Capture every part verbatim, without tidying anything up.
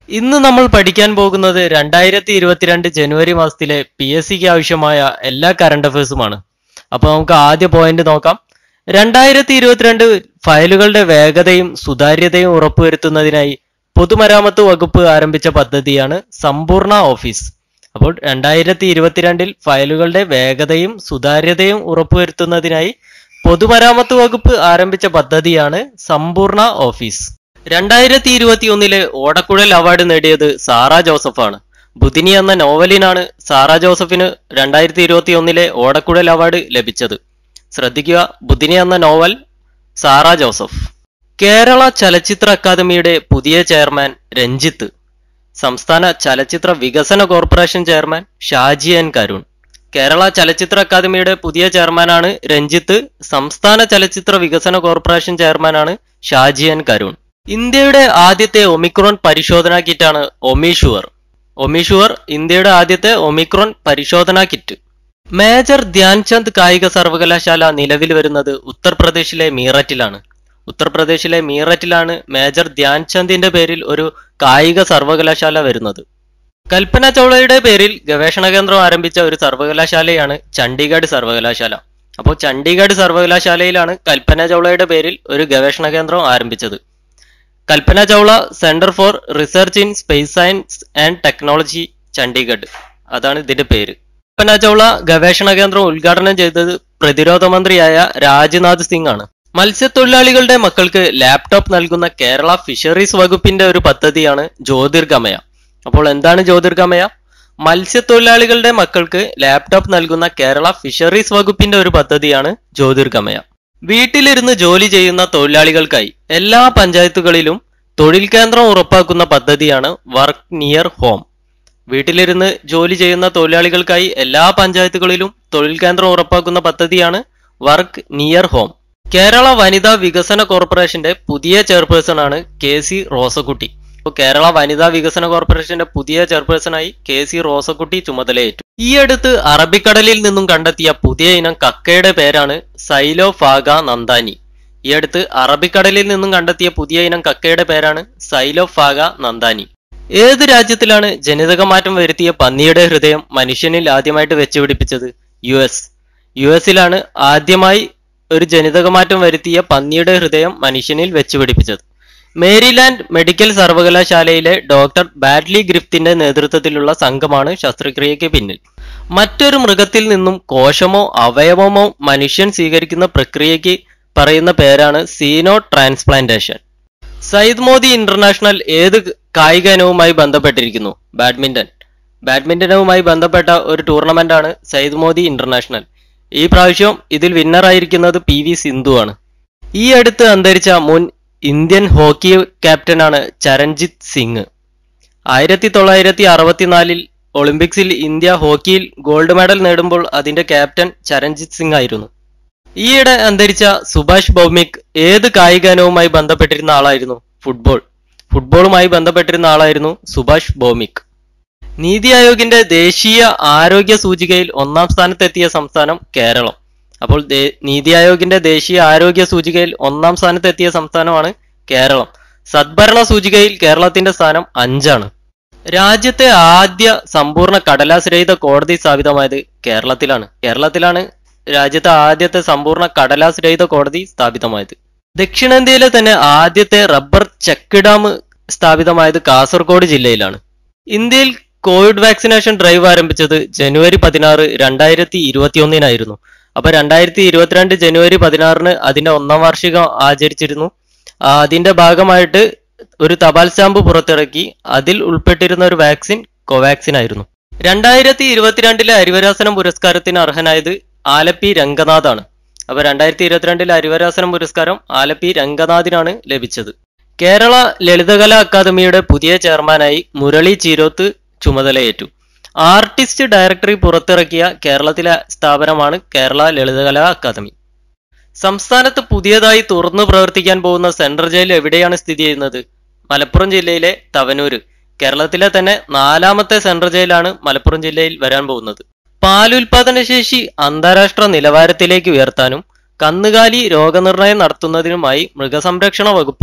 ഇന്ന് നമ്മൾ പഠിക്കാൻ പോകുന്നത് രണ്ടായിരത്തി ഇരുപത്തിരണ്ട് ജനുവരി മാസത്തിലെ പി എസ് സിക്ക് ആവശ്യമായ എല്ലാ കറണ്ട് അഫയേഴ്സുമാണ്. അപ്പോൾ നമുക്ക് ആദ്യ പോയിന്റ് നോക്കാം. രണ്ടായിരത്തി ഇരുപത്തിരണ്ട് ഫയലുകളുടെ വേഗതയും സുതാര്യതയും ഉറപ്പുവരുത്തുന്നതിനായി പൊതുമരാമത്ത് വകുപ്പ് ആരംഭിച്ച പദ്ധതിയാണ് സമ്പൂർണ്ണ ഓഫീസ്. അപ്പോൾ രണ്ടായിരത്തി ഇരുപത്തിരണ്ടിൽ ഫയലുകളുടെ വേഗതയും സുതാര്യതയും ഉറപ്പുവരുത്തുന്നതിനായി പൊതുമരാമത്ത് വകുപ്പ് ആരംഭിച്ച പദ്ധതിയാണ് സമ്പൂർണ്ണ ഓഫീസ്. രണ്ടായിരത്തി ഇരുപത്തി ഒന്നിലെ ഓടക്കുഴൽ അവാർഡ് നേടിയത് സാറാ ജോസഫാണ്. ബുധിനി എന്ന നോവലിനാണ് സാറാ ജോസഫിന് രണ്ടായിരത്തി ഇരുപത്തി ഒന്നിലെ ഓടക്കുഴൽ അവാർഡ് ലഭിച്ചത്. ശ്രദ്ധിക്കുക, ബുധിനി എന്ന നോവൽ, സാറാ ജോസഫ്. കേരള ചലച്ചിത്ര അക്കാദമിയുടെ പുതിയ ചെയർമാൻ രഞ്ജിത്ത്. സംസ്ഥാന ചലച്ചിത്ര വികസന corporation chairman Shaji N Karun. Kerala ചലച്ചിത്ര അക്കാദമിയുടെ പുതിയ ചെയർമാനാണ് രഞ്ജിത്ത്. സംസ്ഥാന ചലച്ചിത്ര വികസന കോർപ്പറേഷൻ ചെയർമാനാണ് ഷാജി എൻ കരുൺ. ഇന്ത്യയുടെ ആദ്യത്തെ ഒമിക്രോൺ പരിശോധനാ കിറ്റാണ് ഒമിഷുവർ. ഒമിഷുവർ ഇന്ത്യയുടെ ആദ്യത്തെ ഒമിക്രോൺ പരിശോധനാ കിറ്റ്. മേജർ ധ്യാൻചന്ദ് കായിക സർവകലാശാല നിലവിൽ വരുന്നത് ഉത്തർപ്രദേശിലെ മീററ്റിലാണ്. ഉത്തർപ്രദേശിലെ മീററ്റിലാണ് മേജർ ധ്യാൻചന്ദിന്റെ പേരിൽ ഒരു കായിക സർവകലാശാല വരുന്നത്. കൽപ്പന ചൗളയുടെ പേരിൽ ഗവേഷണ കേന്ദ്രം ആരംഭിച്ച ഒരു സർവകലാശാലയാണ് ചണ്ഡീഗഡ് സർവകലാശാല. അപ്പോൾ ചണ്ഡീഗഡ് സർവകലാശാലയിലാണ് കൽപ്പന ചൗളയുടെ പേരിൽ ഒരു ഗവേഷണ കേന്ദ്രം ആരംഭിച്ചത്. Kalpana Chawla centre for research in space science and technology, Chandigarh, അതാണ് ഇതിന്റെ പേര്. കൽപ്പന ചൗള ഗവേഷണ കേന്ദ്രം ഉദ്ഘാടനം ചെയ്തത് പ്രതിരോധ മന്ത്രിയായ രാജ്നാഥ് സിംഗ് ആണ്. മത്സ്യത്തൊഴിലാളികളുടെ മക്കൾക്ക് ലാപ്ടോപ്പ് നൽകുന്ന കേരള ഫിഷറീസ് വകുപ്പിന്റെ ഒരു പദ്ധതിയാണ് ജ്യോതിർഗമയ. അപ്പോൾ എന്താണ് ജ്യോതിർഗമയ? മത്സ്യത്തൊഴിലാളികളുടെ മക്കൾക്ക് ലാപ്ടോപ്പ് നൽകുന്ന കേരള ഫിഷറീസ് വകുപ്പിന്റെ ഒരു പദ്ധതിയാണ് ജ്യോതിർഗമയ. വീട്ടിലിരുന്ന് ജോലി ചെയ്യുന്ന തൊഴിലാളികൾക്കായി എല്ലാ പഞ്ചായത്തുകളിലും തൊഴിൽ കേന്ദ്രം ഉറപ്പാക്കുന്ന പദ്ധതിയാണ് വർക്ക് നിയർ ഹോം. വീട്ടിലിരുന്ന് ജോലി ചെയ്യുന്ന തൊഴിലാളികൾക്കായി എല്ലാ പഞ്ചായത്തുകളിലും തൊഴിൽ കേന്ദ്രം ഉറപ്പാക്കുന്ന പദ്ധതിയാണ് വർക്ക് നിയർ ഹോം. കേരള വനിതാ വികസന കോർപ്പറേഷന്റെ പുതിയ ചെയർപേഴ്സൺ ആണ് കെ സി റോസക്കുട്ടി. കേരള വനിതാ വികസന കോർപ്പറേഷന്റെ പുതിയ ചെയർപേഴ്സണായി കെ സി റോസക്കുട്ടി ചുമതലയേറ്റു. ഈ അടുത്ത് അറബിക്കടലിൽ നിന്നും കണ്ടെത്തിയ പുതിയ ഇനം കക്കയുടെ പേരാണ് സൈലോഫാഗ നന്ദാനി. ഈ അടുത്ത് അറബിക്കടലിൽ നിന്നും കണ്ടെത്തിയ പുതിയ ഇനം കക്കയുടെ പേരാണ് സൈലോഫാഗ നന്ദാനി. ഏത് രാജ്യത്തിലാണ് ജനിതക മാറ്റം വരുത്തിയ പന്നിയുടെ ഹൃദയം മനുഷ്യനിൽ ആദ്യമായിട്ട് വെച്ചുപിടിപ്പിച്ചത്? U S. യു എസിലാണ് ആദ്യമായി ഒരു ജനിതക മാറ്റം വരുത്തിയ പന്നിയുടെ ഹൃദയം മനുഷ്യനിൽ വെച്ചുപിടിപ്പിച്ചത്. മേരിലാൻഡ് മെഡിക്കൽ സർവകലാശാലയിലെ ഡോക്ടർ ബാഡ്ലി ഗ്രിഫ്റ്റിന്റെ നേതൃത്വത്തിലുള്ള സംഘമാണ് ശസ്ത്രക്രിയയ്ക്ക് പിന്നിൽ. മറ്റൊരു മൃഗത്തിൽ നിന്നും കോശമോ അവയവമോ മനുഷ്യൻ സ്വീകരിക്കുന്ന പ്രക്രിയയ്ക്ക് പറയുന്ന പേരാണ് xenotransplantation. Syed Modi international ഏത് കായിക ഇനവുമായി ബന്ധപ്പെട്ടിരിക്കുന്നു? ബാഡ്മിന്റൺ. ബാഡ്മിന്റനുമായി ബന്ധപ്പെട്ട ഒരു ടൂർണമെന്റ് ആണ് സയ്യിദ് മോദി ഇന്റർനാഷണൽ. ഈ പ്രാവശ്യം ഇതിൽ വിന്നറായിരിക്കുന്നത് പി വി സിന്ധു ആണ്. ഈ അടുത്ത് അന്തരിച്ച മുൻ ഇന്ത്യൻ ഹോക്കി ക്യാപ്റ്റനാണ് ചരൺജിത്ത് സിംഗ്. ആയിരത്തി തൊള്ളായിരത്തി അറുപത്തിനാലിൽ ഒളിമ്പിക്സിൽ ഇന്ത്യ ഹോക്കിയിൽ ഗോൾഡ് മെഡൽ നേടുമ്പോൾ അതിന്റെ ക്യാപ്റ്റൻ ചരൺജിത്ത് സിംഗ് ആയിരുന്നു. ഈയിടെ അന്തരിച്ച സുഭാഷ് ഭൗമിക് ഏത് കായിക ഇനവുമായി ബന്ധപ്പെട്ടിരുന്ന ആളായിരുന്നു? ഫുട്ബോൾ. ഫുട്ബോളുമായി ബന്ധപ്പെട്ടിരുന്ന ആളായിരുന്നു സുഭാഷ് ഭൗമിക്. നീതി ആയോഗിന്റെ ദേശീയ ആരോഗ്യ സൂചികയിൽ ഒന്നാം സ്ഥാനത്തെത്തിയ സംസ്ഥാനം കേരളം. അപ്പോൾ നീതി ആയോഗിന്റെ ദേശീയ ആരോഗ്യ സൂചികയിൽ ഒന്നാം സ്ഥാനത്തെത്തിയ സംസ്ഥാനമാണ് കേരളം. സദ്ഭരണ സൂചികയിൽ കേരളത്തിന്റെ സ്ഥാനം അഞ്ചാണ്. രാജ്യത്തെ ആദ്യ സമ്പൂർണ്ണ കടലാസ് രഹിത കോടതി സ്ഥാപിതമായത് കേരളത്തിലാണ്. കേരളത്തിലാണ് രാജ്യത്തെ ആദ്യത്തെ സമ്പൂർണ്ണ കടലാസ് രഹിത കോടതി സ്ഥാപിതമായത്. ദക്ഷിണേന്ത്യയിലെ തന്നെ ആദ്യത്തെ റബ്ബർ ചെക്ക് ഡാം സ്ഥാപിതമായത് കാസർഗോഡ് ജില്ലയിലാണ്. ഇന്ത്യയിൽ കോവിഡ് വാക്സിനേഷൻ ഡ്രൈവ് ആരംഭിച്ചത് ജനുവരി പതിനാറ് രണ്ടായിരത്തി ഇരുപത്തി ഒന്നിനായിരുന്നു. അപ്പൊ രണ്ടായിരത്തി ഇരുപത്തിരണ്ട് ജനുവരി പതിനാറിന് അതിന്റെ ഒന്നാം വാർഷികം ആചരിച്ചിരുന്നു. അതിന്റെ ഭാഗമായിട്ട് ഒരു തപാൽ സ്റ്റാമ്പ് പുറത്തിറക്കി. അതിൽ ഉൾപ്പെട്ടിരുന്ന ഒരു വാക്സിൻ കോവാക്സിൻ ആയിരുന്നു. രണ്ടായിരത്തി ഇരുപത്തിരണ്ടിലെ ഹരിവരാസനം പുരസ്കാരത്തിന് അർഹനായത് ആലപ്പി രംഗനാഥാണ്. അപ്പൊ രണ്ടായിരത്തി ഇരുപത്തിരണ്ടിലെ ഹരിവരാസനം പുരസ്കാരം ആലപ്പി രംഗനാഥിനാണ് ലഭിച്ചത്. കേരള ലളിതകലാ അക്കാദമിയുടെ പുതിയ ചെയർമാനായി മുരളി ചീരോത്ത് ചുമതലയേറ്റു. ആർട്ടിസ്റ്റ് ഡയറക്ടറി പുറത്തിറക്കിയ കേരളത്തിലെ സ്ഥാപനമാണ് കേരള ലളിതകലാ അക്കാദമി. സംസ്ഥാനത്ത് പുതിയതായി തുറന്നു പ്രവർത്തിക്കാൻ പോകുന്ന സെൻട്രൽ ജയിൽ എവിടെയാണ് സ്ഥിതി ചെയ്യുന്നത്? മലപ്പുറം ജില്ലയിലെ തവനൂര്. കേരളത്തിലെ തന്നെ നാലാമത്തെ സെൻട്രൽ ജയിലാണ് മലപ്പുറം ജില്ലയിൽ വരാൻ പോകുന്നത്. പാലുൽപാദന ശേഷി അന്താരാഷ്ട്ര നിലവാരത്തിലേക്ക് ഉയർത്താനും കന്നുകാലി രോഗനിർണയം നടത്തുന്നതിനുമായി മൃഗസംരക്ഷണ വകുപ്പും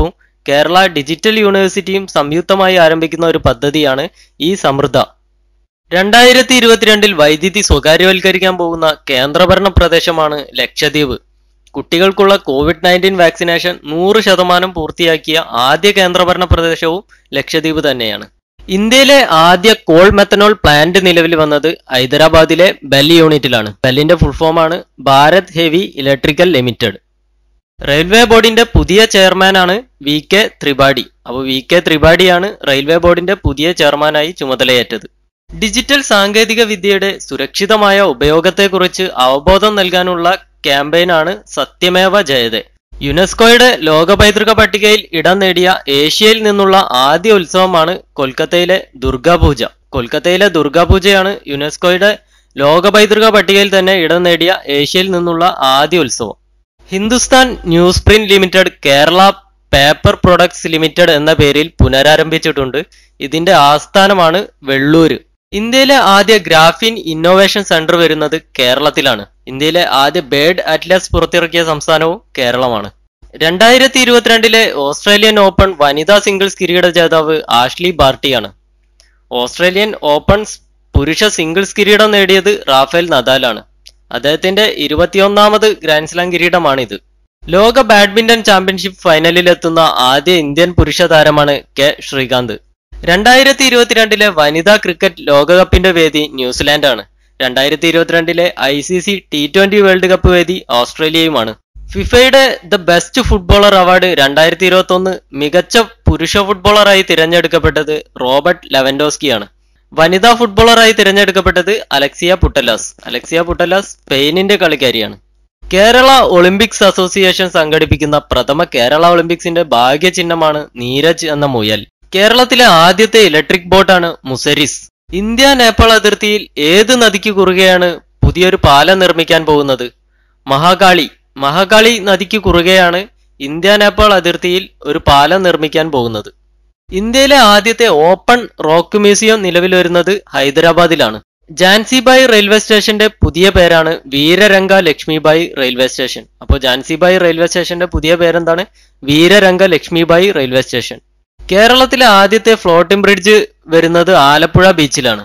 കേരള ഡിജിറ്റൽ യൂണിവേഴ്സിറ്റിയും സംയുക്തമായി ആരംഭിക്കുന്ന ഒരു പദ്ധതിയാണ് ഈ സമൃദ്ധ. രണ്ടായിരത്തി ഇരുപത്തിരണ്ടിൽ വൈദ്യുതി സ്വകാര്യവൽക്കരിക്കാൻ പോകുന്ന കേന്ദ്രഭരണ പ്രദേശമാണ് ലക്ഷദ്വീപ്. കുട്ടികൾക്കുള്ള കോവിഡ് നയൻറ്റീൻ വാക്സിനേഷൻ നൂറ് ശതമാനം പൂർത്തിയാക്കിയ ആദ്യ കേന്ദ്രഭരണ പ്രദേശവും ലക്ഷദ്വീപ് തന്നെയാണ്. ഇന്ത്യയിലെ ആദ്യ കോൾ മെത്തനോൾ പ്ലാന്റ് നിലവിൽ വന്നത് ഹൈദരാബാദിലെ ബെൽ യൂണിറ്റിലാണ്. ബെല്ലിന്റെ ഫുൾ ഫോമാണ് Bharat heavy electrical limited. Railway ബോർഡിന്റെ പുതിയ ചെയർമാനാണ് വി കെ ത്രിപാഠി. അപ്പോൾ വി കെ ത്രിപാഠിയാണ് റെയിൽവേ ബോർഡിന്റെ പുതിയ ചെയർമാനായി ചുമതലയേറ്റത്. ഡിജിറ്റൽ സാങ്കേതിക വിദ്യയുടെ സുരക്ഷിതമായ ഉപയോഗത്തെക്കുറിച്ച് അവബോധം നൽകാനുള്ള ക്യാമ്പയിനാണ് സത്യമേവ ജയതേ. യുനെസ്കോയുടെ ലോക പൈതൃക പട്ടികയിൽ ഇടം നേടിയ ഏഷ്യയിൽ നിന്നുള്ള ആദ്യ ഉത്സവമാണ് കൊൽക്കത്തയിലെ ദുർഗാപൂജ. കൊൽക്കത്തയിലെ ദുർഗാപൂജയാണ് യുനെസ്കോയുടെ ലോക പൈതൃക പട്ടികയിൽ തന്നെ ഇടം നേടിയ ഏഷ്യയിൽ നിന്നുള്ള ആദ്യ ഉത്സവം. Hindustan newsprint limited Kerala paper products limited എന്ന പേരിൽ പുനരാരംഭിച്ചിട്ടുണ്ട്. ഇതിന്റെ ആസ്ഥാനമാണ് വെള്ളൂര്. ഇന്ത്യയിലെ ആദ്യ ഗ്രാഫീൻ ഇന്നോവേഷൻ സെന്റർ വരുന്നത് കേരളത്തിലാണ്. ഇന്ത്യയിലെ ആദ്യ ബേർഡ് അറ്റ്ലസ് പുറത്തിറക്കിയ സംസ്ഥാനവും കേരളമാണ്. രണ്ടായിരത്തി ഇരുപത്തിരണ്ടിലെ ഓസ്ട്രേലിയൻ ഓപ്പൺ വനിതാ സിംഗിൾസ് കിരീട ജേതാവ് ആഷ്ലി ബാർട്ടിയാണ്. ഓസ്ട്രേലിയൻ ഓപ്പൺ പുരുഷ സിംഗിൾസ് കിരീടം നേടിയത് റാഫേൽ നദാലാണ്. അദ്ദേഹത്തിന്റെ ഇരുപത്തിയൊന്നാമത് ഗ്രാൻഡ്സ്ലാം കിരീടമാണിത്. ലോക ബാഡ്മിന്റൺ ചാമ്പ്യൻഷിപ്പ് ഫൈനലിലെത്തുന്ന ആദ്യ ഇന്ത്യൻ പുരുഷ താരമാണ് കെ ശ്രീകാന്ത്. രണ്ടായിരത്തി ഇരുപത്തിരണ്ടിലെ വനിതാ ക്രിക്കറ്റ് ലോകകപ്പിന്റെ വേദി ന്യൂസിലാൻഡാണ്. രണ്ടായിരത്തി ഇരുപത്തിരണ്ടിലെ I C C T twenty world cup വേദി ഓസ്ട്രേലിയയുമാണ്. ഫിഫയുടെ ദ ബെസ്റ്റ് ഫുട്ബോളർ അവാർഡ് രണ്ടായിരത്തി ഇരുപത്തി ഒന്ന് മികച്ച പുരുഷ ഫുട്ബോളറായി തിരഞ്ഞെടുക്കപ്പെട്ടത് റോബർട്ട് ലെവൻഡോസ്കിയാണ്. വനിതാ ഫുട്ബോളറായി തിരഞ്ഞെടുക്കപ്പെട്ടത് അലക്സിയ പുട്ടലാസ്. അലക്സിയ പുട്ടലാസ് സ്പെയിനിന്റെ കളിക്കാരിയാണ്. കേരള ഒളിമ്പിക്സ് അസോസിയേഷൻ സംഘടിപ്പിക്കുന്ന പ്രഥമ കേരള ഒളിമ്പിക്സിന്റെ ഭാഗ്യചിഹ്നമാണ് നീരജ് എന്ന മുയൽ. കേരളത്തിലെ ആദ്യത്തെ ഇലക്ട്രിക് ബോട്ടാണ് മുസരിസ്. ഇന്ത്യ നേപ്പാൾ അതിർത്തിയിൽ ഏത് നദിക്ക് കുറുകെയാണ് പുതിയൊരു പാലം നിർമ്മിക്കാൻ പോകുന്നത്? മഹാകാളി. മഹാകാളി നദിക്ക് കുറുകെയാണ് ഇന്ത്യ നേപ്പാൾ അതിർത്തിയിൽ ഒരു പാലം നിർമ്മിക്കാൻ പോകുന്നത്. ഇന്ത്യയിലെ ആദ്യത്തെ ഓപ്പൺ റോക്ക് മ്യൂസിയം നിലവിൽ വരുന്നത് ഹൈദരാബാദിലാണ്. ജാൻസിബായി റെയിൽവേ സ്റ്റേഷന്റെ പുതിയ പേരാണ് വീരരംഗ ലക്ഷ്മിബായി റെയിൽവേ സ്റ്റേഷൻ. അപ്പോൾ ജാൻസിബായി റെയിൽവേ സ്റ്റേഷന്റെ പുതിയ പേരെന്താണ്? Veerangana Lakshmibai railway station. കേരളത്തിലെ ആദ്യത്തെ ഫ്ലോട്ടിംഗ് ബ്രിഡ്ജ് വരുന്നത് ആലപ്പുഴ ബീച്ചിലാണ്.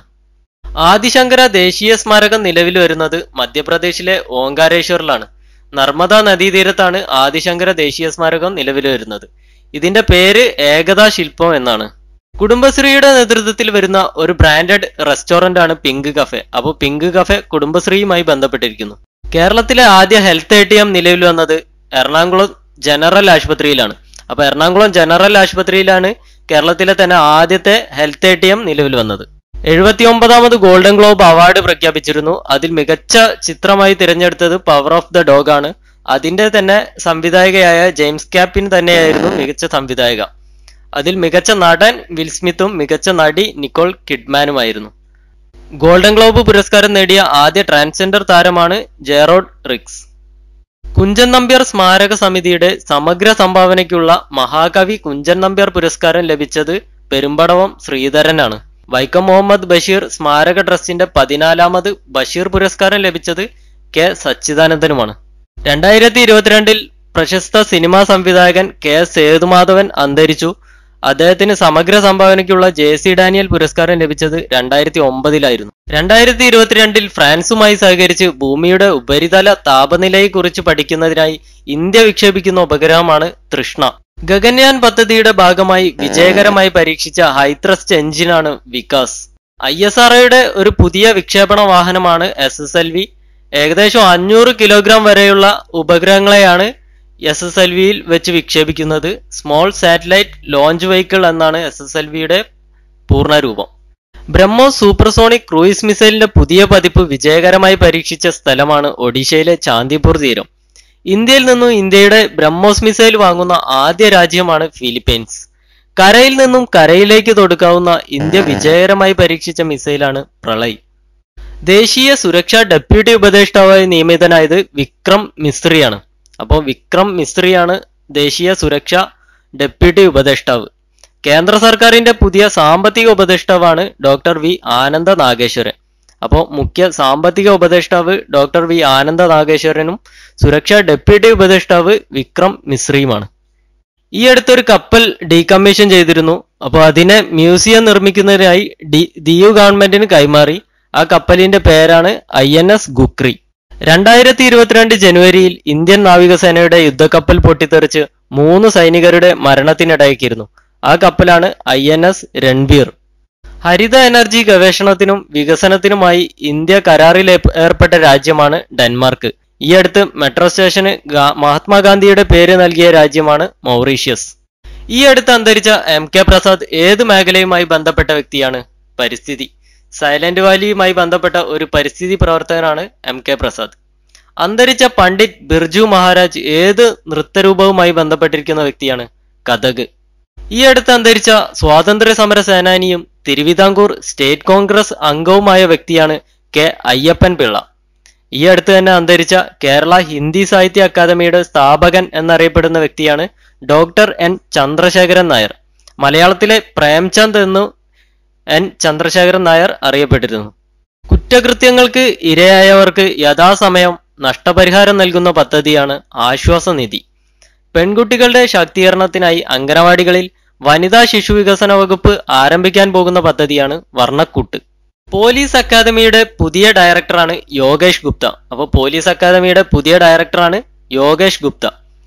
ആദിശങ്കര ദേശീയ സ്മാരകം നിലവിൽ വരുന്നത് മധ്യപ്രദേശിലെ ഓങ്കാരേശ്വറിലാണ്. നർമ്മദ നദീതീരത്താണ് ആദിശങ്കര ദേശീയ സ്മാരകം നിലവിൽ വരുന്നത്. ഇതിന്റെ പേര് ഏകതാ ശില്പം എന്നാണ്. കുടുംബശ്രീയുടെ നേതൃത്വത്തിൽ വരുന്ന ഒരു ബ്രാൻഡഡ് റെസ്റ്റോറന്റ് ആണ് പിങ്ക് കഫേ. അപ്പോൾ പിങ്ക് കഫേ കുടുംബശ്രീയുമായി ബന്ധപ്പെട്ടിരിക്കുന്നു. കേരളത്തിലെ ആദ്യ ഹെൽത്ത് എ ടി എം നിലവിൽ വന്നത് എറണാകുളം ജനറൽ ആശുപത്രിയിലാണ്. അപ്പൊ എറണാകുളം ജനറൽ ആശുപത്രിയിലാണ് കേരളത്തിലെ തന്നെ ആദ്യത്തെ ഹെൽത്ത് എ ടി എം നിലവിൽ വന്നത്. എഴുപത്തി ഒമ്പതാമത് ഗോൾഡൻ ഗ്ലോബ് അവാർഡ് പ്രഖ്യാപിച്ചിരുന്നു. അതിൽ മികച്ച ചിത്രമായി തിരഞ്ഞെടുത്തത് പവർ ഓഫ് ദ ഡോഗ് ആണ്. അതിന്റെ തന്നെ സംവിധായകയായ ജെയിംസ് ക്യാപ്പിൻ തന്നെയായിരുന്നു മികച്ച സംവിധായക. അതിൽ മികച്ച നടൻ വിൽ സ്മിത്തും മികച്ച നടി നിക്കോൾ കിഡ്മാനുമായിരുന്നു. ഗോൾഡൻ ഗ്ലോബ് പുരസ്കാരം നേടിയ ആദ്യ ട്രാൻസ്ജെൻഡർ താരമാണ് ജെറോഡ് റിക്സ്. കുഞ്ചൻ നമ്പ്യാർ സ്മാരക സമിതിയുടെ സമഗ്ര സംഭാവനയ്ക്കുള്ള മഹാകവി കുഞ്ചൻ നമ്പ്യാർ പുരസ്കാരം ലഭിച്ചത് പെരുമ്പടവം ശ്രീധരനാണ്. വൈക്കം മുഹമ്മദ് ബഷീർ സ്മാരക ട്രസ്റ്റിന്റെ പതിനാലാമത് ബഷീർ പുരസ്കാരം ലഭിച്ചത് കെ സച്ചിദാനന്ദനുമാണ്. രണ്ടായിരത്തി ഇരുപത്തിരണ്ടിൽ പ്രശസ്ത സിനിമാ സംവിധായകൻ കെ സേതുമാധവൻ അന്തരിച്ചു. അദ്ദേഹത്തിന് സമഗ്ര സംഭാവനയ്ക്കുള്ള ജെ സി ഡാനിയൽ പുരസ്കാരം ലഭിച്ചത് രണ്ടായിരത്തി ഒമ്പതിലായിരുന്നു. രണ്ടായിരത്തി ഇരുപത്തിരണ്ടിൽ ഫ്രാൻസുമായി സഹകരിച്ച് ഭൂമിയുടെ ഉപരിതല താപനിലയെക്കുറിച്ച് പഠിക്കുന്നതിനായി ഇന്ത്യ വിക്ഷേപിക്കുന്ന ഉപഗ്രഹമാണ് തൃഷ്ണ. ഗഗൻയാൻ പദ്ധതിയുടെ ഭാഗമായി വിജയകരമായി പരീക്ഷിച്ച ഹൈത്രസ്റ്റ് എഞ്ചിനാണ് വികാസ്. ഐ എസ് ആർ ഒയുടെ ഒരു പുതിയ വിക്ഷേപണ വാഹനമാണ് എസ് എസ് എൽ വി. ഏകദേശം അഞ്ഞൂറ് കിലോഗ്രാം വരെയുള്ള ഉപഗ്രഹങ്ങളെയാണ് എസ് എസ് എൽ വിയിൽ വെച്ച് വിക്ഷേപിക്കുന്നത്. സ്മോൾ സാറ്റലൈറ്റ് ലോഞ്ച് വെഹിക്കിൾ എന്നാണ് എസ് എസ് എൽ വിയുടെ പൂർണ്ണരൂപം. ബ്രഹ്മോസ് സൂപ്പർസോണിക് ക്രൂയിസ് മിസൈലിന്റെ പുതിയ പതിപ്പ് വിജയകരമായി പരീക്ഷിച്ച സ്ഥലമാണ് ഒഡീഷയിലെ ചാന്ദിപൂർ തീരം. ഇന്ത്യയിൽ നിന്നും ഇന്ത്യയുടെ ബ്രഹ്മോസ് മിസൈൽ വാങ്ങുന്ന ആദ്യ രാജ്യമാണ് ഫിലിപ്പീൻസ്. കരയിൽ നിന്നും കരയിലേക്ക് തൊടുക്കാവുന്ന ഇന്ത്യ വിജയകരമായി പരീക്ഷിച്ച മിസൈലാണ് പ്രളയ്. ദേശീയ സുരക്ഷാ ഡെപ്യൂട്ടി ഉപദേഷ്ടാവായി നിയമിതനായത് വിക്രം മിസ്രിയാണ്. അപ്പോൾ വിക്രം മിസ്രിയാണ് ദേശീയ സുരക്ഷാ ഡെപ്യൂട്ടി ഉപദേഷ്ടാവ്. കേന്ദ്ര സർക്കാരിന്റെ പുതിയ സാമ്പത്തിക ഉപദേഷ്ടാവാണ് ഡോക്ടർ വി ആനന്ദ നാഗേശ്വരൻ. അപ്പോൾ മുഖ്യ സാമ്പത്തിക ഉപദേഷ്ടാവ് ഡോക്ടർ വി ആനന്ദ നാഗേശ്വരനും സുരക്ഷാ ഡെപ്യൂട്ടി ഉപദേഷ്ടാവ് വിക്രം മിസ്രിയുമാണ്. ഈ അടുത്തൊരു കപ്പൽ ഡീകമ്മീഷൻ ചെയ്തിരുന്നു. അപ്പോൾ അതിനെ മ്യൂസിയം നിർമ്മിക്കുന്നതിനായി ഡി ദിയു ഗവൺമെന്റിന് കൈമാറി. ആ കപ്പലിന്റെ പേരാണ് ഐ എൻ എസ് ഗുക്രി. രണ്ടായിരത്തി ഇരുപത്തിരണ്ട് ജനുവരിയിൽ ഇന്ത്യൻ നാവികസേനയുടെ യുദ്ധക്കപ്പൽ പൊട്ടിത്തെറിച്ച് മൂന്ന് സൈനികരുടെ മരണത്തിനിടയാക്കിയിരുന്നു. ആ കപ്പലാണ് ഐ എൻ എസ് രൺബീർ. ഹരിത എനർജി ഗവേഷണത്തിനും വികസനത്തിനുമായി ഇന്ത്യ കരാറിൽ ഏർപ്പെട്ട രാജ്യമാണ് ഡെൻമാർക്ക്. ഈ അടുത്ത് മെട്രോ സ്റ്റേഷന് മഹാത്മാഗാന്ധിയുടെ പേര് നൽകിയ രാജ്യമാണ് മൗറീഷ്യസ്. ഈ അടുത്ത് അന്തരിച്ച എം കെ പ്രസാദ് ഏത് മേഖലയുമായി ബന്ധപ്പെട്ട വ്യക്തിയാണ്? പരിസ്ഥിതി. സൈലന്റ് വാലിയുമായി ബന്ധപ്പെട്ട ഒരു പരിസ്ഥിതി പ്രവർത്തകനാണ് എം കെ പ്രസാദ്. അന്തരിച്ച പണ്ഡിറ്റ് ബിർജു മഹാരാജ് ഏത് നൃത്തരൂപവുമായി ബന്ധപ്പെട്ടിരിക്കുന്ന വ്യക്തിയാണ്? കഥക്. ഈ അടുത്ത് അന്തരിച്ച സ്വാതന്ത്ര്യ സമര സേനാനിയും തിരുവിതാംകൂർ സ്റ്റേറ്റ് കോൺഗ്രസ് അംഗവുമായ വ്യക്തിയാണ് കെ അയ്യപ്പൻ പിള്ള. ഈ അടുത്ത് തന്നെ അന്തരിച്ച കേരള ഹിന്ദി സാഹിത്യ അക്കാദമിയുടെ സ്ഥാപകൻ എന്നറിയപ്പെടുന്ന വ്യക്തിയാണ് ഡോക്ടർ എൻ ചന്ദ്രശേഖരൻ നായർ. മലയാളത്തിലെ പ്രേംചന്ദ് എന്നു എൻ ചന്ദ്രശേഖരൻ നായർ അറിയപ്പെട്ടിരുന്നു. കുറ്റകൃത്യങ്ങൾക്ക് ഇരയായവർക്ക് യഥാസമയം നഷ്ടപരിഹാരം നൽകുന്ന പദ്ധതിയാണ് ആശ്വാസനിധി. പെൺകുട്ടികളുടെ ശാക്തീകരണത്തിനായി അംഗനവാടികളിൽ വനിതാ ശിശു വികസന വകുപ്പ് ആരംഭിക്കാൻ പോകുന്ന പദ്ധതിയാണ് വർണ്ണക്കൂട്ട്. പോലീസ് അക്കാദമിയുടെ പുതിയ ഡയറക്ടറാണ് യോഗേഷ് ഗുപ്ത. അപ്പോൾ പോലീസ് അക്കാദമിയുടെ പുതിയ ഡയറക്ടറാണ് Yogesh Gupta.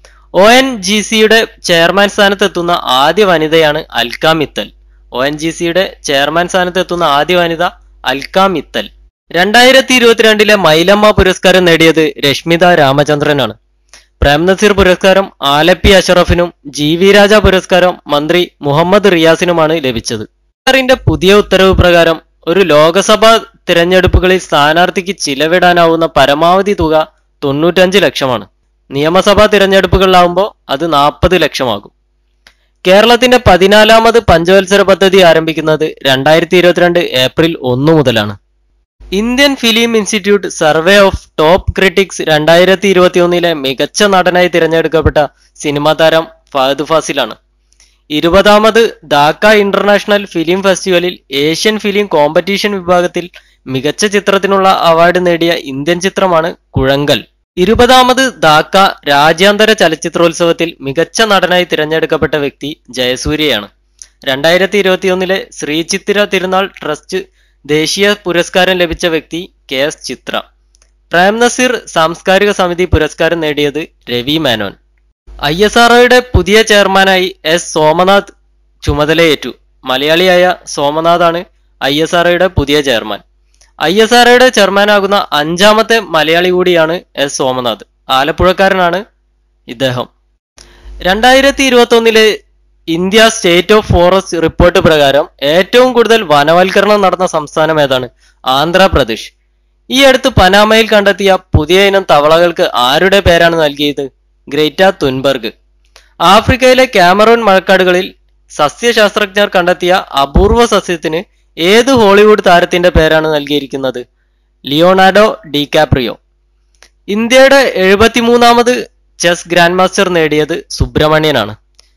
O N G സിയുടെ ചെയർമാൻ സ്ഥാനത്തെത്തുന്ന ആദ്യ വനിതയാണ് Alka Mittal. O N G സിയുടെ ചെയർമാൻ സ്ഥാനത്തെത്തുന്ന ആദ്യ വനിത അൽക്ക മിത്തൽ. രണ്ടായിരത്തി ഇരുപത്തിരണ്ടിലെ മൈലമ്മ പുരസ്കാരം നേടിയത് രശ്മിത രാമചന്ദ്രനാണ്. പ്രേംനസീർ പുരസ്കാരം ആലപ്പി അഷറഫിനും ജി വി രാജ പുരസ്കാരം മന്ത്രി മുഹമ്മദ് റിയാസിനുമാണ് ലഭിച്ചത്. സർക്കാരിന്റെ പുതിയ ഉത്തരവ് പ്രകാരം ഒരു ലോക്സഭാ തിരഞ്ഞെടുപ്പുകളിൽ സ്ഥാനാർത്ഥിക്ക് ചിലവിടാനാവുന്ന പരമാവധി തുക തൊണ്ണൂറ്റഞ്ച് ലക്ഷമാണ്. നിയമസഭാ തിരഞ്ഞെടുപ്പുകളിലാവുമ്പോൾ അത് നാൽപ്പത് ലക്ഷമാകും. കേരളത്തിന്റെ പതിനാലാമത് പഞ്ചവത്സര പദ്ധതി ആരംഭിക്കുന്നത് രണ്ടായിരത്തി ഇരുപത്തിരണ്ട് ഏപ്രിൽ ഒന്ന് മുതലാണ്. Indian film institute survey of top critics രണ്ടായിരത്തി ഇരുപത്തി ഒന്നിലെ മികച്ച നടനായി തിരഞ്ഞെടുക്കപ്പെട്ട സിനിമാ താരം ഫഹദ് ഫാസിലാണ്. ഇരുപതാമത് ധാക്ക ഇന്റർനാഷണൽ ഫിലിം ഫെസ്റ്റിവലിൽ ഏഷ്യൻ ഫിലിം കോമ്പറ്റീഷൻ വിഭാഗത്തിൽ മികച്ച ചിത്രത്തിനുള്ള അവാർഡ് നേടിയ ഇന്ത്യൻ ചിത്രമാണ് കുഴങ്കൽ. ഇരുപതാമത് ധാക്ക രാജ്യാന്തര ചലച്ചിത്രോത്സവത്തിൽ മികച്ച നടനായി തിരഞ്ഞെടുക്കപ്പെട്ട വ്യക്തി ജയസൂര്യയാണ്. രണ്ടായിരത്തി ഇരുപത്തി ഒന്നിലെ ശ്രീ ചിത്തിര തിരുനാൾ ട്രസ്റ്റ് ദേശീയ പുരസ്കാരം ലഭിച്ച വ്യക്തി കെ എസ് ചിത്ര. പ്രേംനസീർ സാംസ്കാരിക സമിതി പുരസ്കാരം നേടിയത് Ravi Menon. I S R ഒയുടെ പുതിയ ചെയർമാനായി എസ് സോമനാഥ് ചുമതലയേറ്റു. മലയാളിയായ സോമനാഥാണ് ഐ എസ് ആർ ഒയുടെ പുതിയ ചെയർമാൻ. ഐ എസ് ആർ ഒയുടെ ചെയർമാനാകുന്ന അഞ്ചാമത്തെ മലയാളി കൂടിയാണ് എസ് സോമനാഥ്. ആലപ്പുഴക്കാരനാണ് ഇദ്ദേഹം. രണ്ടായിരത്തി ഇരുപത്തി ഒന്നിലെ India state of forest report പ്രകാരം ഏറ്റവും കൂടുതൽ വനവൽക്കരണം നടന്ന സംസ്ഥാനം ഏതാണ്? ആന്ധ്രാപ്രദേശ്. ഈ അടുത്ത് പനാമയിൽ കണ്ടെത്തിയ പുതിയ ഇനം തവളകൾക്ക് ആരുടെ പേരാണ് നൽകിയത്? Greta Thunberg. ആഫ്രിക്കയിലെ കാമറൂൺ മഴക്കാടുകളിൽ സസ്യശാസ്ത്രജ്ഞർ കണ്ടെത്തിയ അപൂർവ സസ്യത്തിന് ഏത് ഹോളിവുഡ് താരത്തിന്റെ പേരാണ് നൽകിയിരിക്കുന്നത്? Leonardo DiCaprio. ഇന്ത്യയുടെ എഴുപത്തിമൂന്നാമത് ചെസ് ഗ്രാൻഡ് മാസ്റ്റർ നേടിയത് സുബ്രഹ്മണ്യനാണ്.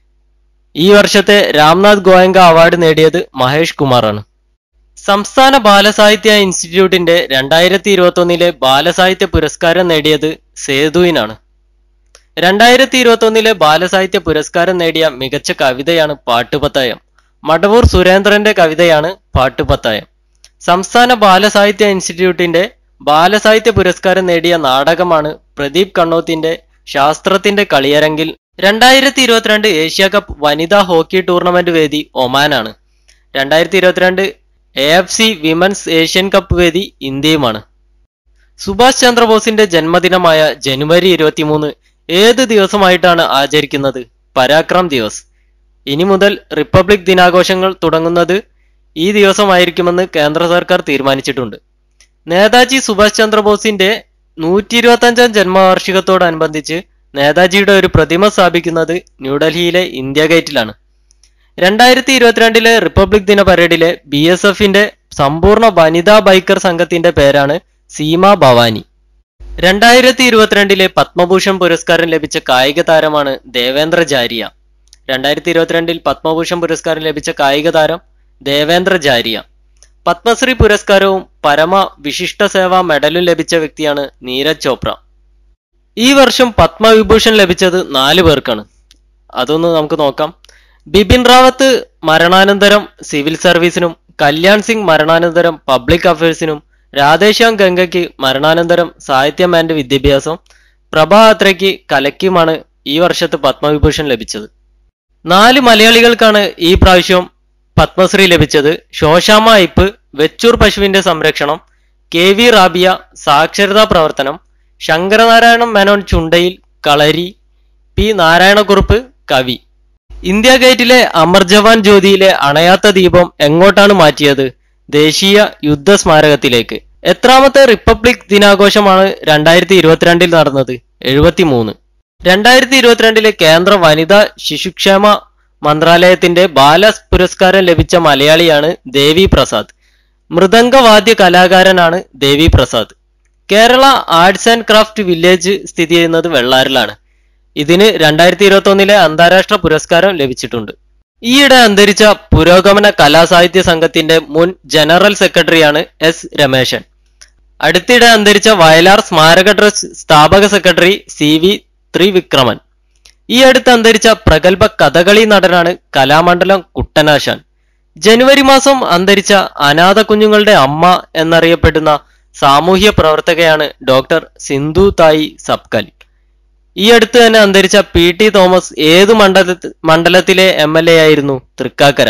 ഈ വർഷത്തെ രാംനാഥ് ഗോയങ്ക അവാർഡ് നേടിയത് മഹേഷ് കുമാറാണ്. സംസ്ഥാന ബാലസാഹിത്യ ഇൻസ്റ്റിറ്റ്യൂട്ടിന്റെ രണ്ടായിരത്തി ഇരുപത്തി ഒന്നിലെ ബാലസാഹിത്യ പുരസ്കാരം നേടിയത് സേതുവിനാണ്. രണ്ടായിരത്തി ഇരുപത്തി ഒന്നിലെ ബാലസാഹിത്യ പുരസ്കാരം നേടിയ മികച്ച കവിതയാണ് പാട്ടുപത്തായം. മടവൂർ സുരേന്ദ്രന്റെ കവിതയാണ് പാട്ടുപത്തായം. സംസ്ഥാന ബാലസാഹിത്യ ഇൻസ്റ്റിറ്റ്യൂട്ടിന്റെ ബാലസാഹിത്യ പുരസ്കാരം നേടിയ നാടകമാണ് പ്രദീപ് കണ്ണോത്തിന്റെ ശാസ്ത്രത്തിന്റെ കളിയരങ്ങിൽ. രണ്ടായിരത്തി ഇരുപത്തിരണ്ട് ഏഷ്യ കപ്പ് വനിതാ ഹോക്കി ടൂർണമെന്റ് വേദി ഒമാനാണ്. രണ്ടായിരത്തി ഇരുപത്തിരണ്ട് A F C women's Asian cup വേദി ഇന്ത്യയുമാണ്. സുഭാഷ് ചന്ദ്രബോസിന്റെ ജന്മദിനമായ ജനുവരി ഇരുപത്തിമൂന്ന് ഏത് ദിവസമായിട്ടാണ് ആചരിക്കുന്നത്? പരാക്രം ദിവസ്. ഇനി മുതൽ റിപ്പബ്ലിക് ദിനാഘോഷങ്ങൾ തുടങ്ങുന്നത് ഈ ദിവസമായിരിക്കുമെന്ന് കേന്ദ്ര സർക്കാർ തീരുമാനിച്ചിട്ടുണ്ട്. നേതാജി സുഭാഷ് ചന്ദ്രബോസിന്റെ നൂറ്റി ഇരുപത്തി അഞ്ചാം ജന്മവാർഷികത്തോടനുബന്ധിച്ച് നേതാജിയുടെ ഒരു പ്രതിമ സ്ഥാപിക്കുന്നത് ന്യൂഡൽഹിയിലെ ഇന്ത്യ ഗേറ്റിലാണ്. രണ്ടായിരത്തി ഇരുപത്തിരണ്ടിലെ റിപ്പബ്ലിക് ദിന പരേഡിലെ ബി എസ് എഫിന്റെ സമ്പൂർണ്ണ വനിതാ ബൈക്കർ സംഘത്തിന്റെ പേരാണ് സീമ ഭവാനി. രണ്ടായിരത്തി ഇരുപത്തിരണ്ടിലെ പത്മഭൂഷൺ പുരസ്കാരം ലഭിച്ച കായിക താരമാണ് ദേവേന്ദ്ര ജാരിയ. രണ്ടായിരത്തി ഇരുപത്തിരണ്ടിൽ പത്മഭൂഷൺ പുരസ്കാരം ലഭിച്ച കായിക താരം ദേവേന്ദ്ര ജാരിയ. പത്മശ്രീ പുരസ്കാരവും പരമ വിശിഷ്ട സേവാ മെഡലും ലഭിച്ച വ്യക്തിയാണ് നീരജ് ചോപ്ര. ഈ വർഷം പത്മവിഭൂഷൺ ലഭിച്ചത് നാല് പേർക്കാണ്. അതൊന്ന് നമുക്ക് നോക്കാം. ബിപിൻ റാവത്ത് മരണാനന്തരം സിവിൽ സർവീസിനും, കല്യാൺ സിംഗ് മരണാനന്തരം പബ്ലിക് അഫയേഴ്സിനും, രാധേശ്യാം ഗംഗയ്ക്ക് മരണാനന്തരം സാഹിത്യം ആൻഡ് വിദ്യാഭ്യാസം, പ്രഭാ അത്രയ്ക്ക് കലയ്ക്കുമാണ് ഈ വർഷത്ത് പത്മവിഭൂഷൺ ലഭിച്ചത്. നാല് മലയാളികൾക്കാണ് ഈ പ്രാവശ്യം പത്മശ്രീ ലഭിച്ചത്. ശോശാമ്മ ഐപ്പ് വെച്ചൂർ പശുവിന്റെ സംരക്ഷണം, കെ വി റാബിയ സാക്ഷരതാ പ്രവർത്തനം, ശങ്കരനാരായണ മേനോൻ ചുണ്ടയിൽ കളരി, പി നാരായണക്കുറുപ്പ് കവി. ഇന്ത്യ ഗേറ്റിലെ അമർ ജവാൻ ജ്യോതിയിലെ അണയാത്ത ദീപം എങ്ങോട്ടാണ് മാറ്റിയത്? ദേശീയ യുദ്ധ സ്മാരകത്തിലേക്ക്. എത്രാമത്തെ റിപ്പബ്ലിക് ദിനാഘോഷമാണ് രണ്ടായിരത്തി ഇരുപത്തിരണ്ടിൽ നടന്നത്? എഴുപത്തി മൂന്ന്. രണ്ടായിരത്തി ഇരുപത്തിരണ്ടിലെ കേന്ദ്ര വനിതാ ശിശുക്ഷേമ മന്ത്രാലയത്തിന്റെ ബാല പുരസ്കാരം ലഭിച്ച മലയാളിയാണ് ദേവി പ്രസാദ്. മൃദംഗവാദ്യ കലാകാരനാണ് Devi Prasad. Kerala arts and craft village സ്ഥിതി ചെയ്യുന്നത് വെള്ളാരിലാണ്. ഇതിന് രണ്ടായിരത്തി ഇരുപത്തി ഒന്നിലെ അന്താരാഷ്ട്ര പുരസ്കാരം ലഭിച്ചിട്ടുണ്ട്. ഈയിടെ അന്തരിച്ച പുരോഗമന കലാസാഹിത്യ സംഘത്തിന്റെ മുൻ ജനറൽ സെക്രട്ടറിയാണ് എസ് രമേശൻ. അടുത്തിടെ അന്തരിച്ച വയലാർ സ്മാരക ട്രസ്റ്റ് സ്ഥാപക സെക്രട്ടറി സി വി ത്രിവിക്രമൻ. ഈ അടുത്ത് അന്തരിച്ച പ്രഗത്ഭ കഥകളി നടനാണ് കലാമണ്ഡലം കുട്ടനാശാൻ. ജനുവരി മാസം അന്തരിച്ച അനാഥ കുഞ്ഞുങ്ങളുടെ അമ്മ എന്നറിയപ്പെടുന്ന സാമൂഹ്യ പ്രവർത്തകയാണ് ഡോക്ടർ സിന്ധു തായി സബ്കൽ. ഈ അടുത്ത് തന്നെ അന്തരിച്ച പി ടി തോമസ് ഏതു മണ്ഡല മണ്ഡലത്തിലെ എം എൽ എ ആയിരുന്നു? തൃക്കാക്കര.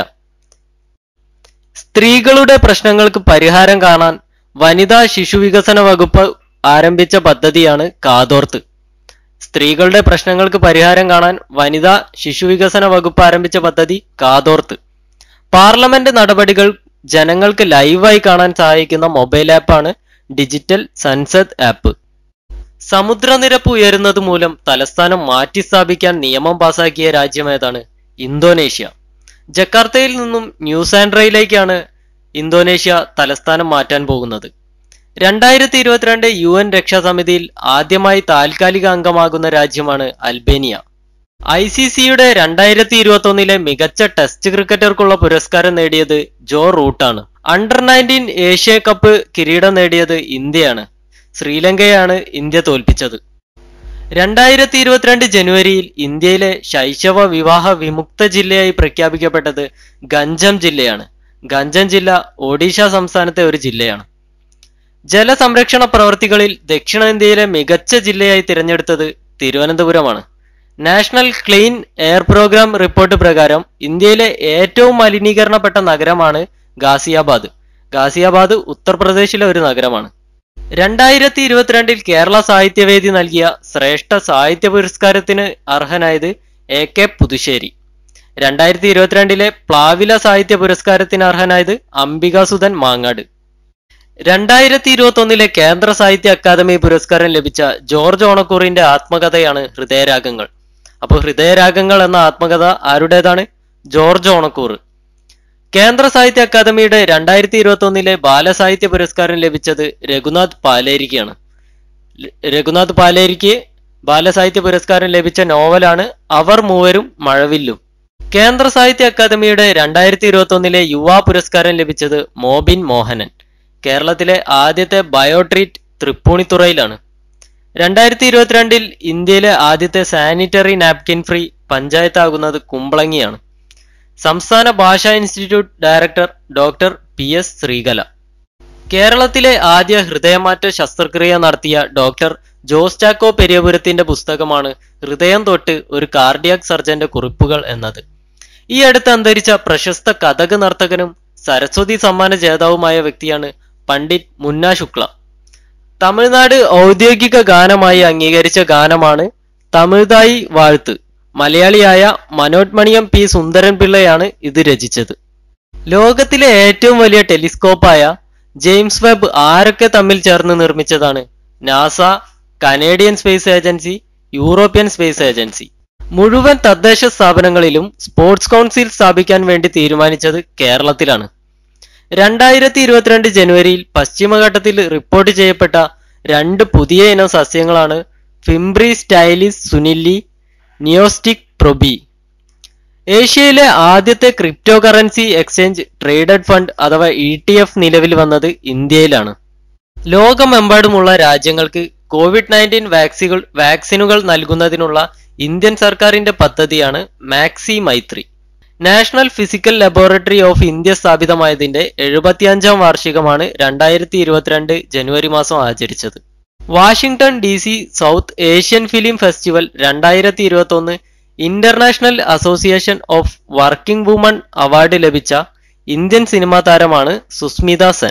സ്ത്രീകളുടെ പ്രശ്നങ്ങൾക്ക് പരിഹാരം കാണാൻ വനിതാ ശിശു വികസന വകുപ്പ് ആരംഭിച്ച പദ്ധതിയാണ് കാതോർത്ത്. സ്ത്രീകളുടെ പ്രശ്നങ്ങൾക്ക് പരിഹാരം കാണാൻ വനിതാ ശിശു വികസന വകുപ്പ് ആരംഭിച്ച പദ്ധതി കാതോർത്ത്. പാർലമെന്റ് നടപടികൾ ജനങ്ങൾക്ക് ലൈവായി കാണാൻ സഹായിക്കുന്ന മൊബൈൽ ആപ്പാണ് ഡിജിറ്റൽ സൻസദ് ആപ്പ്. സമുദ്രനിരപ്പ് ഉയരുന്നത് മൂലം തലസ്ഥാനം മാറ്റി സ്ഥാപിക്കാൻ നിയമം പാസാക്കിയ രാജ്യമേതാണ്? ഇന്തോനേഷ്യ. ജക്കാർത്തയിൽ നിന്നും ന്യൂസാൻഡ്രയിലേക്കാണ് ഇന്തോനേഷ്യ തലസ്ഥാനം മാറ്റാൻ പോകുന്നത്. രണ്ടായിരത്തി ഇരുപത്തിരണ്ട് യു എൻ രക്ഷാസമിതിയിൽ ആദ്യമായി താൽക്കാലിക അംഗമാകുന്ന രാജ്യമാണ് അൽബേനിയ. ഐ സി സിയുടെ രണ്ടായിരത്തി ഇരുപത്തി ഒന്നിലെ മികച്ച ടെസ്റ്റ് ക്രിക്കറ്റർക്കുള്ള പുരസ്കാരം നേടിയത് ജോ റൂട്ടാണ്. അണ്ടർ നയൻറ്റീൻ ഏഷ്യ കപ്പ് കിരീടം നേടിയത് ഇന്ത്യയാണ്. ശ്രീലങ്കയാണ് ഇന്ത്യ തോൽപ്പിച്ചത്. രണ്ടായിരത്തി ഇരുപത്തിരണ്ട് ജനുവരിയിൽ ഇന്ത്യയിലെ ശൈശവ വിവാഹ വിമുക്ത ജില്ലയായി പ്രഖ്യാപിക്കപ്പെട്ടത് ഗഞ്ചം ജില്ലയാണ്. ഗഞ്ചം ജില്ല ഒഡീഷ സംസ്ഥാനത്തെ ഒരു ജില്ലയാണ്. ജലസംരക്ഷണ പ്രവർത്തികളിൽ ദക്ഷിണേന്ത്യയിലെ മികച്ച ജില്ലയായി തിരഞ്ഞെടുത്തത് തിരുവനന്തപുരമാണ്. National clean air programme report പ്രകാരം ഇന്ത്യയിലെ ഏറ്റവും മലിനീകരണപ്പെട്ട നഗരമാണ് ഗാസിയാബാദ്. ഗാസിയാബാദ് ഉത്തർപ്രദേശിലെ ഒരു നഗരമാണ്. രണ്ടായിരത്തി ഇരുപത്തിരണ്ടിൽ കേരള സാഹിത്യവേദി നൽകിയ ശ്രേഷ്ഠ സാഹിത്യ പുരസ്കാരത്തിന് അർഹനായത് എ കെ പുതുശ്ശേരി. രണ്ടായിരത്തി ഇരുപത്തിരണ്ടിലെ പ്ലാവില സാഹിത്യ പുരസ്കാരത്തിന് അർഹനായത് അംബികാസുധൻ മാങ്ങാട്. രണ്ടായിരത്തി ഇരുപത്തി ഒന്നിലെ കേന്ദ്ര സാഹിത്യ അക്കാദമി പുരസ്കാരം ലഭിച്ച ജോർജ് ഓണക്കൂറിന്റെ ആത്മകഥയാണ് ഹൃദയരാഗങ്ങൾ. അപ്പോൾ ഹൃദയരാഗങ്ങൾ എന്ന ആത്മകഥ ആരുടേതാണ്? ജോർജ് ഓണക്കൂർ. കേന്ദ്ര സാഹിത്യ അക്കാദമിയുടെ രണ്ടായിരത്തി ഇരുപത്തി ഒന്നിലെ ബാലസാഹിത്യ പുരസ്കാരം ലഭിച്ചത് രഘുനാഥ് പാലേരിക്കാണ്. രഘുനാഥ് പാലേരിക്ക് ബാലസാഹിത്യ പുരസ്കാരം ലഭിച്ച നോവലാണ് അവർ മൂവരും മഴവില്ലും. കേന്ദ്ര സാഹിത്യ അക്കാദമിയുടെ രണ്ടായിരത്തി ഇരുപത്തി ഒന്നിലെ യുവാ പുരസ്കാരം ലഭിച്ചത് മോബിൻ മോഹനൻ. കേരളത്തിലെ ആദ്യത്തെ ബയോട്രീറ്റ് തൃപ്പൂണിത്തുറയിലാണ്. രണ്ടായിരത്തി ഇരുപത്തിരണ്ടിൽ ഇന്ത്യയിലെ ആദ്യത്തെ സാനിറ്ററി നാപ്കിൻ ഫ്രീ പഞ്ചായത്താകുന്നത് കുമ്പളങ്ങിയാണ്. സംസ്ഥാന ഭാഷാ institute director doctor P S Sreekala. കേരളത്തിലെ ആദ്യ ഹൃദയമാറ്റ ശസ്ത്രക്രിയ നടത്തിയ ഡോക്ടർ ജോസ് ചാക്കോ പെരിയപുരത്തിന്റെ പുസ്തകമാണ് ഹൃദയം തൊട്ട് ഒരു കാർഡിയാക് സർജന്റെ കുറിപ്പുകൾ എന്നത്. ഈ അടുത്ത് അന്തരിച്ച പ്രശസ്ത കഥക് നർത്തകനും സരസ്വതി സമ്മാന ജേതാവുമായ വ്യക്തിയാണ് പണ്ഡിറ്റ് മുന്ന ശുക്ല. തമിഴ്നാട് ഔദ്യോഗിക ഗാനമായി അംഗീകരിച്ച ഗാനമാണ് തമിഴ്തായി വാഴ്ത്ത്. മലയാളിയായ മനോന്മണിയം പി സുന്ദരൻ പിള്ളയാണ് ഇത് രചിച്ചത്. ലോകത്തിലെ ഏറ്റവും വലിയ ടെലിസ്കോപ്പായ ജെയിംസ് വെബ് ആരൊക്കെ തമ്മിൽ ചേർന്ന് നിർമ്മിച്ചതാണ്? NASA, Canadian space agency, European space agency. മുഴുവൻ തദ്ദേശ സ്ഥാപനങ്ങളിലും സ്പോർട്സ് കൗൺസിൽ സ്ഥാപിക്കാൻ വേണ്ടി തീരുമാനിച്ചത് കേരളത്തിലാണ്. രണ്ടായിരത്തി ഇരുപത്തിരണ്ട് ജനുവരിയിൽ പശ്ചിമഘട്ടത്തിൽ റിപ്പോർട്ട് ചെയ്യപ്പെട്ട രണ്ട് പുതിയ ഇനം സസ്യങ്ങളാണ് ഫിംബ്രി സ്റ്റൈലിസ് സുനില്ലി, നിയോസ്റ്റിക് പ്രൊബി. ഏഷ്യയിലെ ആദ്യത്തെ crypto currency exchange traded fund അഥവാ ഇ ടി എഫ് നിലവിൽ വന്നത് ഇന്ത്യയിലാണ്. ലോകമെമ്പാടുമുള്ള രാജ്യങ്ങൾക്ക് കോവിഡ് നയൻറ്റീൻ വാക്സികൾ വാക്സിനുകൾ നൽകുന്നതിനുള്ള ഇന്ത്യൻ സർക്കാരിന്റെ പദ്ധതിയാണ് മാക്സി Maitri. National physical laboratory of India സ്ഥാപിതമായതിന്റെ എഴുപത്തിയഞ്ചാം വാർഷികമാണ് രണ്ടായിരത്തി ഇരുപത്തിരണ്ട് ജനുവരി മാസം ആചരിച്ചത്. Washington D C South Asian film festival രണ്ടായിരത്തി ഇരുപത്തി ഒന്ന് international association of working woman award ലഭിച്ച ഇന്ത്യൻ സിനിമാ താരമാണ് Sushmita Sen.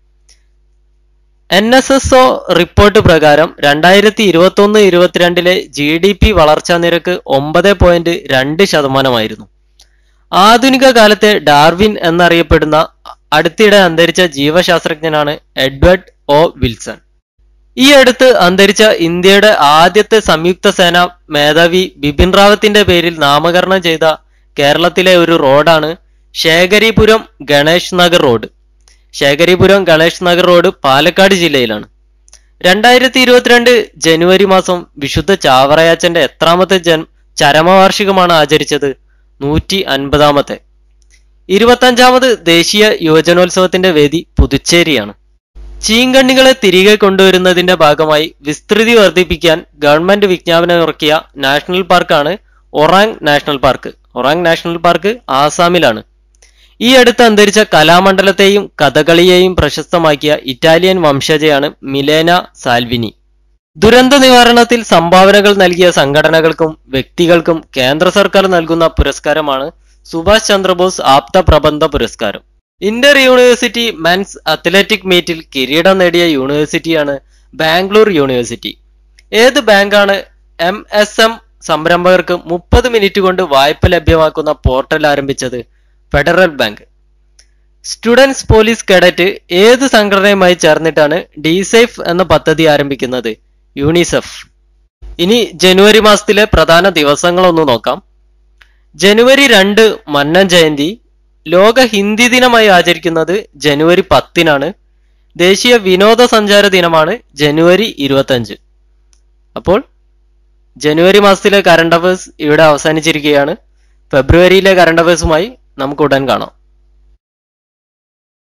N S S O report പ്രകാരം രണ്ടായിരത്തി ഇരുപത്തി ഒന്ന് ഇരുപത്തിരണ്ടിലെ ജി ഡി പി വളർച്ചാ നിരക്ക് ഒമ്പത് പോയിന്റ് രണ്ട് ശതമാനമായിരുന്നു. ആധുനിക കാലത്തെ ഡാർവിൻ എന്നറിയപ്പെടുന്ന അടുത്തിടെ അന്തരിച്ച ജീവശാസ്ത്രജ്ഞനാണ് എഡ്വേർഡ് ഒ വിൽസൺ. ഈ അടുത്ത് അന്തരിച്ച ഇന്ത്യയുടെ ആദ്യത്തെ സംയുക്ത സേനാ മേധാവി ബിപിൻ റാവത്തിന്റെ പേരിൽ നാമകരണം ചെയ്ത കേരളത്തിലെ ഒരു റോഡാണ് ശേഖരിപുരം ഗണേഷ് നഗർ റോഡ്. ശേഖരിപുരം ഗണേഷ് നഗർ റോഡ് പാലക്കാട് ജില്ലയിലാണ്. രണ്ടായിരത്തി ഇരുപത്തിരണ്ട് ജനുവരി മാസം വിശുദ്ധ ചാവറയാച്ചന്റെ എത്രാമത്തെ ജൻ ചരമവാർഷികമാണ് ആചരിച്ചത്? നൂറ്റി അൻപതാമത്തെ. ഇരുപത്തഞ്ചാമത് ദേശീയ യുവജനോത്സവത്തിന്റെ വേദി പുതുച്ചേരിയാണ്. ചീങ്കണ്ണികളെ തിരികെ കൊണ്ടുവരുന്നതിന്റെ ഭാഗമായി വിസ്തൃതി വർദ്ധിപ്പിക്കാൻ ഗവൺമെന്റ് വിജ്ഞാപനം ഇറക്കിയ നാഷണൽ പാർക്കാണ് Orang national park. Orang national park ആസാമിലാണ്. ഈ അടുത്ത് അന്തരിച്ച കലാമണ്ഡലത്തെയും കഥകളിയെയും പ്രശസ്തമാക്കിയ ഇറ്റാലിയൻ വംശജയാണ് മിലേന സാൽവിനി. ദുരന്ത നിവാരണത്തിൽ സംഭാവനകൾ നൽകിയ സംഘടനകൾക്കും വ്യക്തികൾക്കും കേന്ദ്ര സർക്കാർ നൽകുന്ന പുരസ്കാരമാണ് സുഭാഷ് ചന്ദ്രബോസ് ആപ്ത പ്രബന്ധ പുരസ്കാരം. ഇന്റർ യൂണിവേഴ്സിറ്റി മെൻസ് അത്ലറ്റിക് മീറ്റിൽ കിരീടം നേടിയ യൂണിവേഴ്സിറ്റിയാണ് ബാംഗ്ലൂർ യൂണിവേഴ്സിറ്റി. ഏത് ബാങ്കാണ് എം എസ് എം സംരംഭകർക്ക് മുപ്പത് മിനിറ്റ് കൊണ്ട് വായ്പ ലഭ്യമാക്കുന്ന പോർട്ടൽ ആരംഭിച്ചത്? Federal bank. Students police cadet ഏത് സംഘടനയുമായി ചേർന്നിട്ടാണ് ഡിസേഫ് എന്ന പദ്ധതി ആരംഭിക്കുന്നത്? യൂണിസെഫ്. ഇനി ജനുവരി മാസത്തിലെ പ്രധാന ദിവസങ്ങളൊന്ന് നോക്കാം. ജനുവരി രണ്ട് മന്നൻ ജയന്തി. ലോക ഹിന്ദി ദിനമായി ആചരിക്കുന്നത് ജനുവരി പത്തിനാണ്. ദേശീയ വിനോദസഞ്ചാര ദിനമാണ് ജനുവരി ഇരുപത്തഞ്ച്. അപ്പോൾ ജനുവരി മാസത്തിലെ കറണ്ട് അഫയേഴ്സ് ഇവിടെ അവസാനിച്ചിരിക്കുകയാണ്. ഫെബ്രുവരിയിലെ കറണ്ട് അഫയേഴ്സുമായി നമുക്ക് ഉടൻ കാണാം.